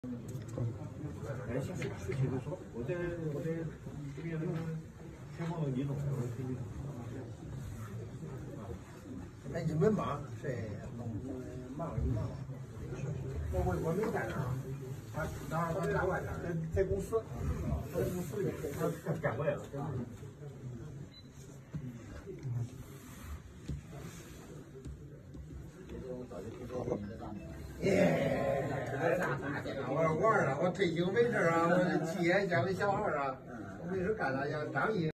哎，行，事情就说，我在这边全部移动，我可以。 哎，你们忙谁？忙一忙。我没在那儿啊，他在外边，在公司，在公司里，他赶过来了。耶！我玩了，我退休没事啊，我企业家的小孩啊，我没事干啥去？张毅。